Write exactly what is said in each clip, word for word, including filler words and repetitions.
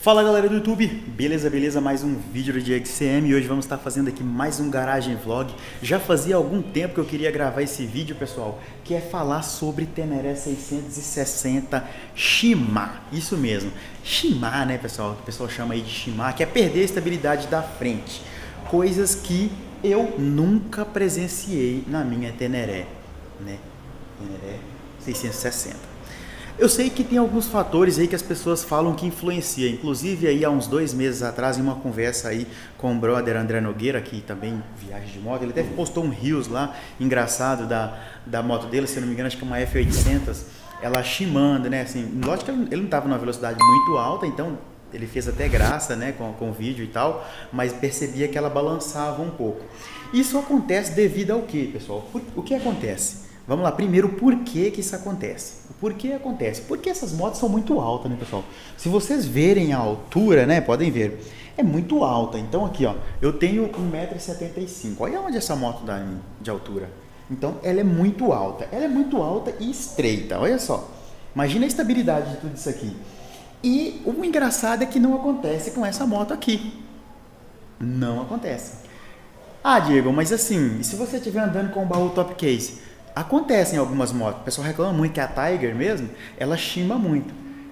Fala galera do YouTube, beleza, beleza? Mais um vídeo do Diego C M e hoje vamos estar fazendo aqui mais um garagem vlog. Já fazia algum tempo que eu queria gravar esse vídeo, pessoal, que é falar sobre Teneré seiscentos e sessenta Shimar. Isso mesmo, Shimar, né, pessoal? Que o pessoal chama aí de Shimar, que é perder a estabilidade da frente. Coisas que eu nunca presenciei na minha Teneré, né? Teneré seiscentos e sessenta. Eu sei que tem alguns fatores aí que as pessoas falam que influenciam. Inclusive aí há uns dois meses atrás, em uma conversa aí com o brother André Nogueira, que também viaja de moto, ele até postou um Reels lá, engraçado, da, da moto dele, se eu não me engano, acho que é uma F oitocentos, ela shimando, né, assim, lógico que ele não estava numa velocidade muito alta, então ele fez até graça, né, com, com o vídeo e tal, mas percebia que ela balançava um pouco. Isso acontece devido ao que, pessoal? O que acontece? Vamos lá, primeiro, por que que isso acontece? Por que acontece? Porque essas motos são muito altas, né, pessoal? Se vocês verem a altura, né, podem ver, é muito alta. Então aqui, ó, eu tenho um metro e setenta e cinco. Olha onde essa moto dá de altura. Então ela é muito alta. Ela é muito alta e estreita, olha só. Imagina a estabilidade de tudo isso aqui. E o engraçado é que não acontece com essa moto aqui. Não acontece. Ah, Diego, mas assim, e se você estiver andando com o baú top case? Acontece em algumas motos, o pessoal reclama muito que a Tiger mesmo, ela shima muito.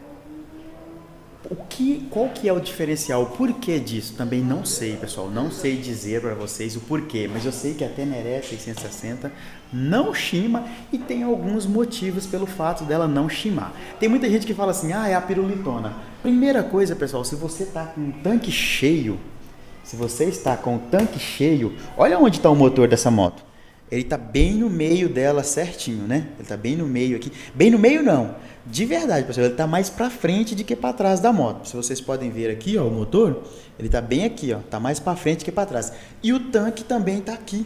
O que, qual que é o diferencial, o porquê disso? Também não sei, pessoal, não sei dizer para vocês o porquê, mas eu sei que a Teneré seiscentos e sessenta não shima e tem alguns motivos pelo fato dela não shimar. Tem muita gente que fala assim, ah, é a pirulitona. Primeira coisa, pessoal, se você está com um tanque cheio, se você está com o tanque cheio, olha onde está o motor dessa moto. Ele está bem no meio dela certinho, né? Ele está bem no meio aqui. Bem no meio não, de verdade, pessoal. Ele está mais para frente do que para trás da moto. Se vocês podem ver aqui, ó, o motor, ele está bem aqui, ó. Está mais para frente que para trás. E o tanque também está aqui.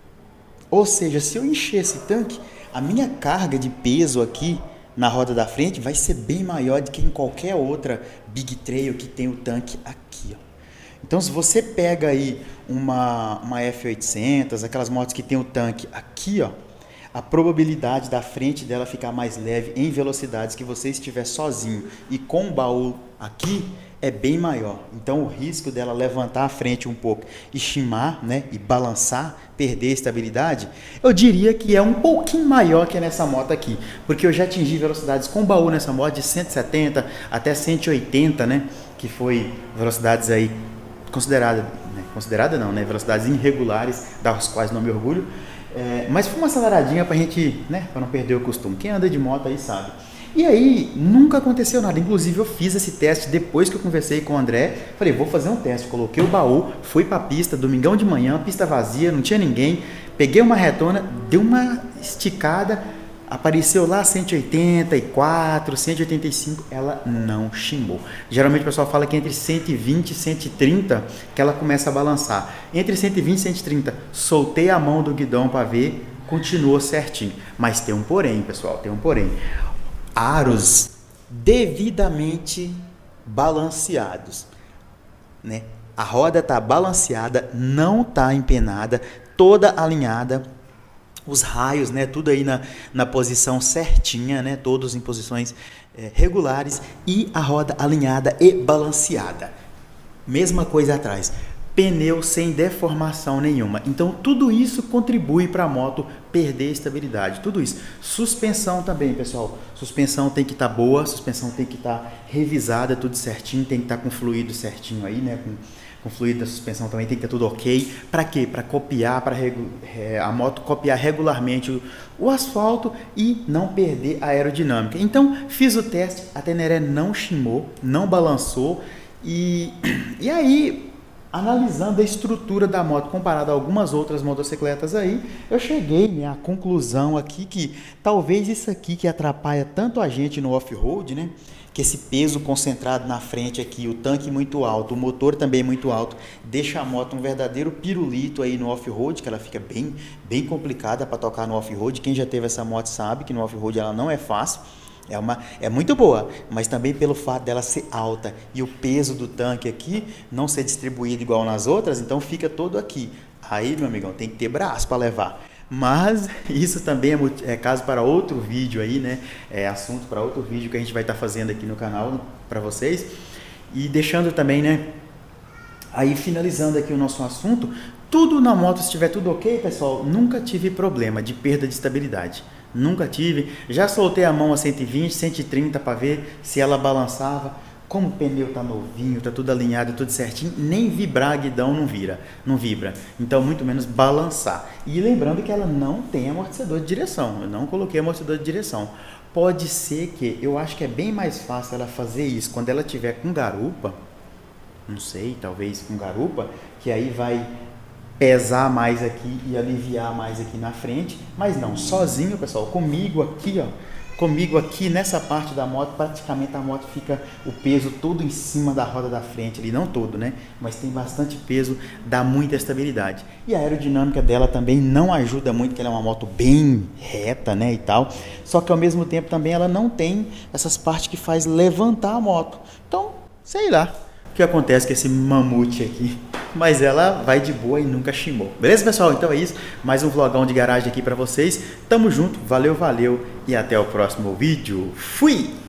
Ou seja, se eu encher esse tanque, a minha carga de peso aqui na roda da frente vai ser bem maior do que em qualquer outra Big Trail que tem o tanque aqui, ó. Então, se você pega aí uma, uma F oitocentos, aquelas motos que tem o tanque aqui, ó, a probabilidade da frente dela ficar mais leve em velocidades que você estiver sozinho e com o baú aqui é bem maior. Então, o risco dela levantar a frente um pouco e shimar, né, e balançar, perder a estabilidade, eu diria que é um pouquinho maior que nessa moto aqui, porque eu já atingi velocidades com baú nessa moto de cento e setenta até cento e oitenta, né, que foi velocidades aí considerada, né? considerada não, né? Velocidades irregulares, das quais não me orgulho, é, mas foi uma aceleradinha pra gente, né? Para não perder o costume. Quem anda de moto aí sabe. E aí, nunca aconteceu nada. Inclusive, eu fiz esse teste depois que eu conversei com o André. Falei, vou fazer um teste. Coloquei o baú, fui pra pista, domingão de manhã, pista vazia, não tinha ninguém. Peguei uma retona, dei uma esticada. Apareceu lá cento e oitenta e quatro, cento e oitenta e cinco, ela não shimou. Geralmente o pessoal fala que entre cento e vinte e cento e trinta que ela começa a balançar. Entre cento e vinte e cento e trinta, soltei a mão do guidão para ver, continuou certinho. Mas tem um porém, pessoal, tem um porém. Aros devidamente balanceados, né? A roda está balanceada, não está empenada, toda alinhada. Os raios, né, tudo aí na, na posição certinha, né, todos em posições é, regulares e a roda alinhada e balanceada. Mesma coisa atrás, pneu sem deformação nenhuma. Então tudo isso contribui para a moto perder estabilidade, tudo isso. Suspensão também, pessoal, suspensão tem que estar tá boa, suspensão tem que estar tá revisada, tudo certinho, tem que estar tá com fluido certinho aí, né, com com fluido da suspensão também tem que ter tudo ok. Para quê? Para copiar, para a moto copiar regularmente o, o asfalto e não perder a aerodinâmica. Então, fiz o teste, a Teneré não shimou, não balançou e, e aí, analisando a estrutura da moto comparada a algumas outras motocicletas aí, eu cheguei à conclusão aqui que talvez isso aqui que atrapalha tanto a gente no off-road, né? Que esse peso concentrado na frente aqui, o tanque muito alto, o motor também muito alto, deixa a moto um verdadeiro pirulito aí no off-road, que ela fica bem, bem complicada para tocar no off-road. Quem já teve essa moto sabe que no off-road ela não é fácil, é, uma, é muito boa, mas também pelo fato dela ser alta e o peso do tanque aqui não ser distribuído igual nas outras, então fica todo aqui. Aí, meu amigão, tem que ter braço para levar. Mas isso também é, é caso para outro vídeo aí, né? É assunto para outro vídeo que a gente vai estar fazendo aqui no canal para vocês. E deixando também, né, aí finalizando aqui o nosso assunto, tudo na moto, se estiver tudo ok, pessoal, nunca tive problema de perda de estabilidade. Nunca tive. Já soltei a mão a cento e vinte, cento e trinta para ver se ela balançava. Como o pneu tá novinho, tá tudo alinhado, tudo certinho, nem vibrar a guidão não vira, não vibra. Então, muito menos balançar. E lembrando que ela não tem amortecedor de direção. Eu não coloquei amortecedor de direção. Pode ser que, eu acho que é bem mais fácil ela fazer isso quando ela tiver com garupa. Não sei, talvez com garupa, que aí vai pesar mais aqui e aliviar mais aqui na frente. Mas não, sozinho, pessoal, comigo aqui, ó. Comigo aqui nessa parte da moto, praticamente a moto fica o peso todo em cima da roda da frente ali, não todo, né? Mas tem bastante peso, dá muita estabilidade. E a aerodinâmica dela também não ajuda muito, porque ela é uma moto bem reta, né, e tal. Só que ao mesmo tempo também ela não tem essas partes que faz levantar a moto. Então, sei lá o que acontece com esse mamute aqui. Mas ela vai de boa e nunca chimbou. Beleza, pessoal? Então é isso. Mais um vlogão de garagem aqui pra vocês. Tamo junto. Valeu, valeu. E até o próximo vídeo. Fui!